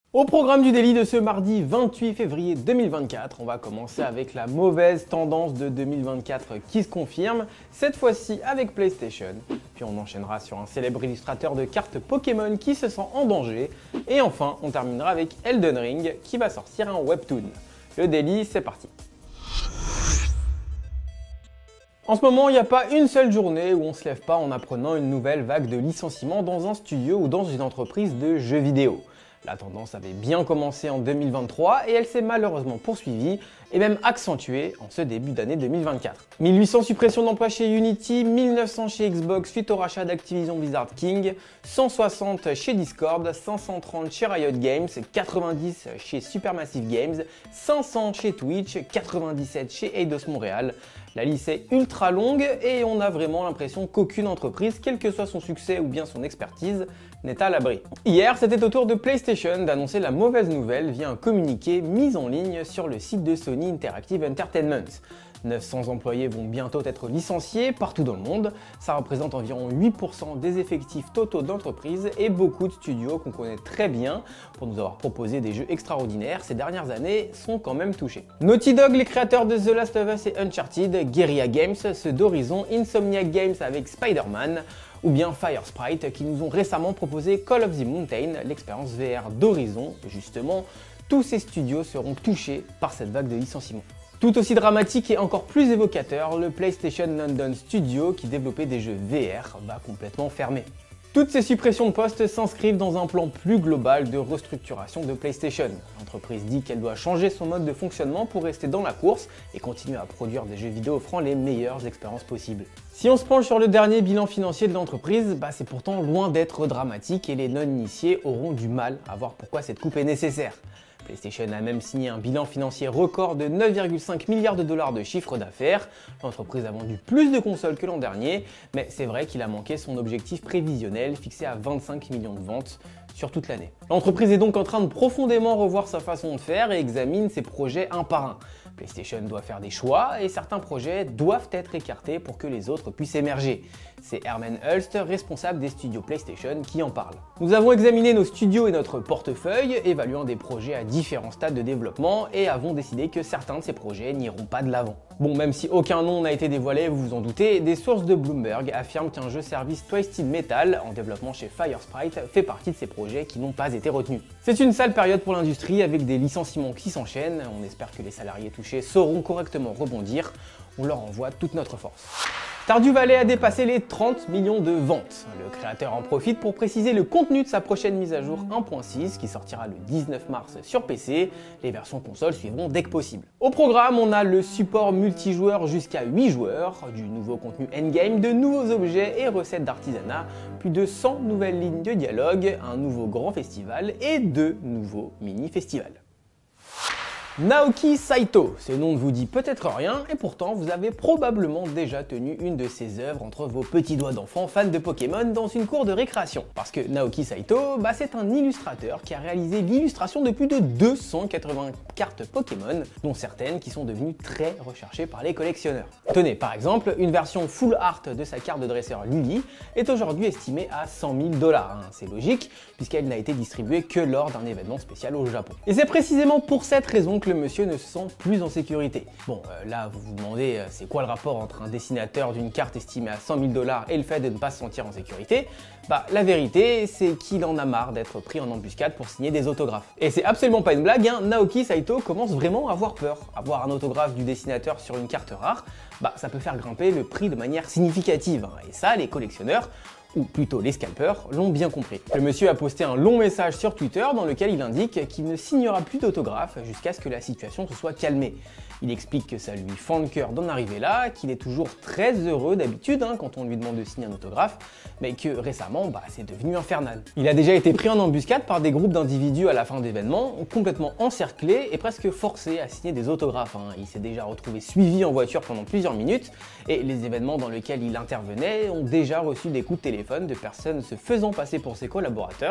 Au programme du Daily de ce mardi 28 février 2024, on va commencer avec la mauvaise tendance de 2024 qui se confirme, cette fois-ci avec PlayStation. Puis on enchaînera sur un célèbre illustrateur de cartes Pokémon qui se sent en danger. Et enfin, on terminera avec Elden Ring qui va sortir un webtoon. Le Daily, c'est parti. En ce moment, il n'y a pas une seule journée où on ne se lève pas en apprenant une nouvelle vague de licenciements dans un studio ou dans une entreprise de jeux vidéo. La tendance avait bien commencé en 2023 et elle s'est malheureusement poursuivie et même accentuée en ce début d'année 2024. 1800 suppressions d'emplois chez Unity, 1900 chez Xbox suite au rachat d'Activision Blizzard King, 160 chez Discord, 530 chez Riot Games, 90 chez Supermassive Games, 500 chez Twitch, 97 chez Eidos Montréal. La liste est ultra longue et on a vraiment l'impression qu'aucune entreprise, quel que soit son succès ou bien son expertise, n'est à l'abri. Hier, c'était au tour de PlayStation d'annoncer la mauvaise nouvelle via un communiqué mis en ligne sur le site de Sony Interactive Entertainment. 900 employés vont bientôt être licenciés partout dans le monde. Ça représente environ 8% des effectifs totaux d'entreprise et beaucoup de studios qu'on connaît très bien pour nous avoir proposé des jeux extraordinaires ces dernières années sont quand même touchés. Naughty Dog, les créateurs de The Last of Us et Uncharted, Guerrilla Games, ceux d'Horizon, Insomniac Games avec Spider-Man, ou bien Firesprite qui nous ont récemment proposé Call of the Mountain, l'expérience VR d'Horizon. Justement, tous ces studios seront touchés par cette vague de licenciements. Tout aussi dramatique et encore plus évocateur, le PlayStation London Studio qui développait des jeux VR va complètement fermer. Toutes ces suppressions de postes s'inscrivent dans un plan plus global de restructuration de PlayStation. L'entreprise dit qu'elle doit changer son mode de fonctionnement pour rester dans la course et continuer à produire des jeux vidéo offrant les meilleures expériences possibles. Si on se penche sur le dernier bilan financier de l'entreprise, c'est pourtant loin d'être dramatique et les non-initiés auront du mal à voir pourquoi cette coupe est nécessaire. PlayStation a même signé un bilan financier record de 9,5 milliards de dollars de chiffre d'affaires. L'entreprise a vendu plus de consoles que l'an dernier, mais c'est vrai qu'il a manqué son objectif prévisionnel fixé à 25 millions de ventes sur toute l'année. L'entreprise est donc en train de profondément revoir sa façon de faire et examine ses projets un par un. PlayStation doit faire des choix et certains projets doivent être écartés pour que les autres puissent émerger. C'est Herman Hulst, responsable des studios PlayStation, qui en parle. Nous avons examiné nos studios et notre portefeuille, évaluant des projets à différents stades de développement et avons décidé que certains de ces projets n'iront pas de l'avant. Bon, même si aucun nom n'a été dévoilé, vous vous en doutez, des sources de Bloomberg affirment qu'un jeu-service Twisted Metal, en développement chez Firesprite, fait partie de ces projets qui n'ont pas été retenus. C'est une sale période pour l'industrie avec des licenciements qui s'enchaînent. On espère que les salariés touchés sauront correctement rebondir. On leur envoie toute notre force. Stardew Valley a dépassé les 30 millions de ventes. Le créateur en profite pour préciser le contenu de sa prochaine mise à jour 1.6 qui sortira le 19 mars sur PC. Les versions console suivront dès que possible. Au programme, on a le support multijoueur jusqu'à 8 joueurs, du nouveau contenu endgame, de nouveaux objets et recettes d'artisanat, plus de 100 nouvelles lignes de dialogue, un nouveau grand festival et 2 nouveaux mini-festivals. Naoki Saito, ce nom ne vous dit peut-être rien et pourtant vous avez probablement déjà tenu une de ses œuvres entre vos petits doigts d'enfant fan de Pokémon dans une cour de récréation. Parce que Naoki Saito, c'est un illustrateur qui a réalisé l'illustration de plus de 280 cartes Pokémon, dont certaines qui sont devenues très recherchées par les collectionneurs. Tenez, par exemple, une version full art de sa carte de dresseur Lily est aujourd'hui estimée à 100 000 $. C'est logique, puisqu'elle n'a été distribuée que lors d'un événement spécial au Japon. Et c'est précisément pour cette raison que le monsieur ne se sent plus en sécurité. Bon, là vous vous demandez c'est quoi le rapport entre un dessinateur d'une carte estimée à 100 000 $ et le fait de ne pas se sentir en sécurité? La vérité c'est qu'il en a marre d'être pris en embuscade pour signer des autographes. Et c'est absolument pas une blague, Naoki Saito commence vraiment à avoir peur. Avoir un autographe du dessinateur sur une carte rare, ça peut faire grimper le prix de manière significative. Et ça, les collectionneurs, ou plutôt les scalpers, l'ont bien compris. Le monsieur a posté un long message sur Twitter dans lequel il indique qu'il ne signera plus d'autographe jusqu'à ce que la situation se soit calmée. Il explique que ça lui fend le cœur d'en arriver là, qu'il est toujours très heureux d'habitude quand on lui demande de signer un autographe, mais que récemment, c'est devenu infernal. Il a déjà été pris en embuscade par des groupes d'individus à la fin d'événements, complètement encerclés et presque forcés à signer des autographes. Il s'est déjà retrouvé suivi en voiture pendant plusieurs minutes, et les événements dans lesquels il intervenait ont déjà reçu des coups de téléphone de personnes se faisant passer pour ses collaborateurs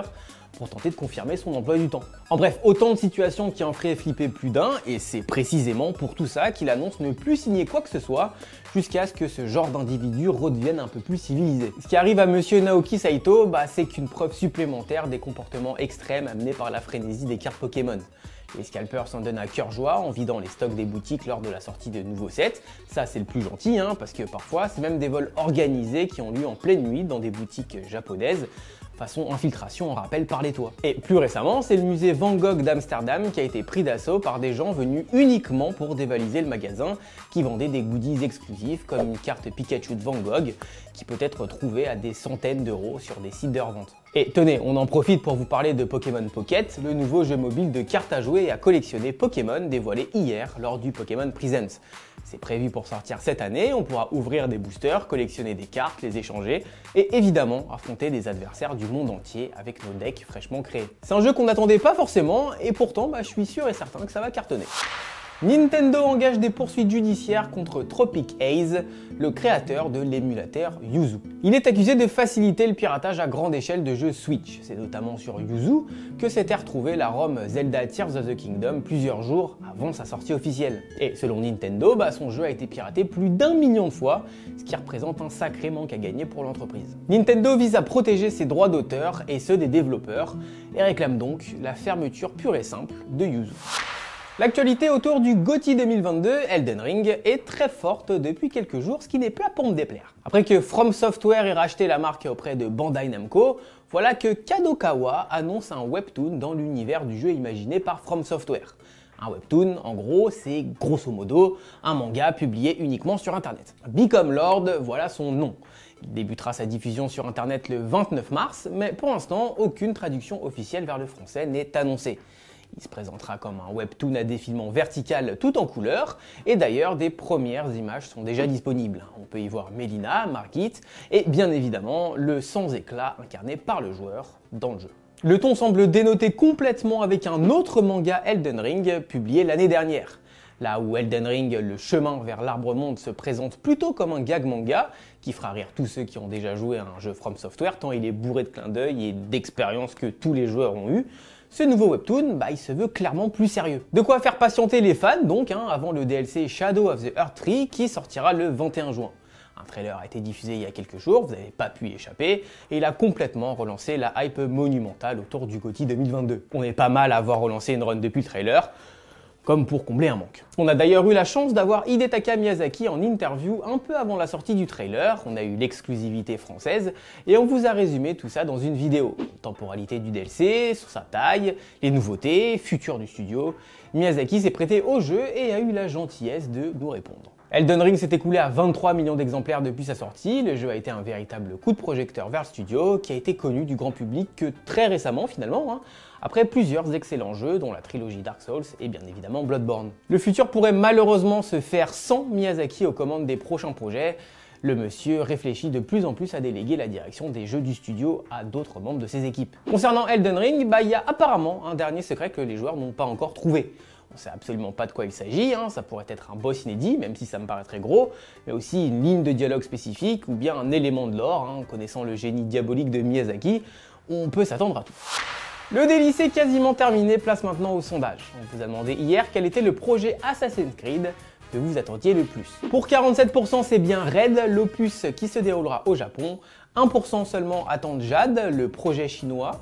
pour tenter de confirmer son emploi du temps. En bref, autant de situations qui en feraient flipper plus d'un, et c'est précisément pour tout ça qu'il annonce ne plus signer quoi que ce soit, jusqu'à ce que ce genre d'individu redevienne un peu plus civilisé. Ce qui arrive à monsieur Naoki Saito, c'est qu'une preuve supplémentaire des comportements extrêmes amenés par la frénésie des cartes Pokémon. Les scalpers s'en donnent à cœur joie en vidant les stocks des boutiques lors de la sortie de nouveaux sets. Ça c'est le plus gentil, parce que parfois c'est même des vols organisés qui ont lieu en pleine nuit dans des boutiques japonaises, façon infiltration en rappel par les toits. Et plus récemment, c'est le musée Van Gogh d'Amsterdam qui a été pris d'assaut par des gens venus uniquement pour dévaliser le magasin qui vendait des goodies exclusifs comme une carte Pikachu de Van Gogh qui peut être trouvée à des centaines d'euros sur des sites de revente. Et tenez, on en profite pour vous parler de Pokémon Pocket, le nouveau jeu mobile de cartes à jouer et à collectionner Pokémon dévoilé hier lors du Pokémon Presents. C'est prévu pour sortir cette année, on pourra ouvrir des boosters, collectionner des cartes, les échanger et évidemment affronter des adversaires du monde entier avec nos decks fraîchement créés. C'est un jeu qu'on n'attendait pas forcément et pourtant je suis sûr et certain que ça va cartonner. Nintendo engage des poursuites judiciaires contre Tropic Haze, le créateur de l'émulateur Yuzu. Il est accusé de faciliter le piratage à grande échelle de jeux Switch. C'est notamment sur Yuzu que s'était retrouvée la ROM Zelda Tears of the Kingdom plusieurs jours avant sa sortie officielle. Et selon Nintendo, son jeu a été piraté plus d'1 million de fois, ce qui représente un sacré manque à gagner pour l'entreprise. Nintendo vise à protéger ses droits d'auteur et ceux des développeurs et réclame donc la fermeture pure et simple de Yuzu. L'actualité autour du GOTY 2022, Elden Ring, est très forte depuis quelques jours, ce qui n'est pas pour me déplaire. Après que From Software ait racheté la marque auprès de Bandai Namco, voilà que Kadokawa annonce un webtoon dans l'univers du jeu imaginé par From Software. Un webtoon, en gros, c'est grosso modo un manga publié uniquement sur internet. Become Lord, voilà son nom. Il débutera sa diffusion sur internet le 29 mars, mais pour l'instant, aucune traduction officielle vers le français n'est annoncée. Il se présentera comme un webtoon à défilement vertical tout en couleur, et d'ailleurs des premières images sont déjà disponibles. On peut y voir Melina, Margit, et bien évidemment le sans éclat incarné par le joueur dans le jeu. Le ton semble dénoter complètement avec un autre manga Elden Ring publié l'année dernière. Là où Elden Ring, le chemin vers l'arbre monde, se présente plutôt comme un gag manga, qui fera rire tous ceux qui ont déjà joué à un jeu From Software, tant il est bourré de clins d'œil et d'expériences que tous les joueurs ont eu. Ce nouveau webtoon, il se veut clairement plus sérieux. De quoi faire patienter les fans donc, avant le DLC Shadow of the Earth Tree qui sortira le 21 juin. Un trailer a été diffusé il y a quelques jours, vous n'avez pas pu y échapper, et il a complètement relancé la hype monumentale autour du GOTY 2022. On est pas mal à avoir relancé une run depuis le trailer, comme pour combler un manque. On a d'ailleurs eu la chance d'avoir Hidetaka Miyazaki en interview un peu avant la sortie du trailer, on a eu l'exclusivité française, et on vous a résumé tout ça dans une vidéo. Temporalité du DLC, sur sa taille, les nouveautés, futur du studio. Miyazaki s'est prêté au jeu et a eu la gentillesse de nous répondre. Elden Ring s'est écoulé à 23 millions d'exemplaires depuis sa sortie, le jeu a été un véritable coup de projecteur vers le studio qui a été connu du grand public que très récemment finalement, après plusieurs excellents jeux dont la trilogie Dark Souls et bien évidemment Bloodborne. Le futur pourrait malheureusement se faire sans Miyazaki aux commandes des prochains projets. Le monsieur réfléchit de plus en plus à déléguer la direction des jeux du studio à d'autres membres de ses équipes. Concernant Elden Ring, il y a apparemment un dernier secret que les joueurs n'ont pas encore trouvé. On sait absolument pas de quoi il s'agit, ça pourrait être un boss inédit, même si ça me paraît très gros, mais aussi une ligne de dialogue spécifique ou bien un élément de lore, connaissant le génie diabolique de Miyazaki, on peut s'attendre à tout. Le délice est quasiment terminé, place maintenant au sondage. On vous a demandé hier quel était le projet Assassin's Creed que vous attendiez le plus. Pour 47%, c'est bien Raid, l'opus qui se déroulera au Japon. 1% seulement attendent Jade, le projet chinois.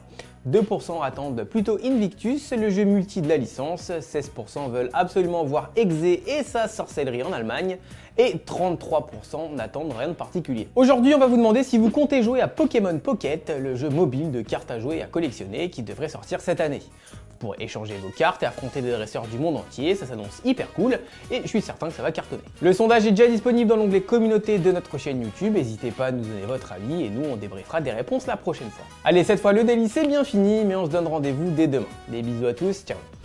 2% attendent plutôt Invictus, le jeu multi de la licence. 16% veulent absolument voir Exe et sa sorcellerie en Allemagne. Et 33% n'attendent rien de particulier. Aujourd'hui, on va vous demander si vous comptez jouer à Pokémon Pocket, le jeu mobile de cartes à jouer et à collectionner qui devrait sortir cette année. Vous pourrez échanger vos cartes et affronter des dresseurs du monde entier, ça s'annonce hyper cool et je suis certain que ça va cartonner. Le sondage est déjà disponible dans l'onglet communauté de notre chaîne YouTube, n'hésitez pas à nous donner votre avis et nous on débriefera des réponses la prochaine fois. Allez, cette fois le délit c'est bien fini, mais on se donne rendez-vous dès demain. Des bisous à tous, ciao.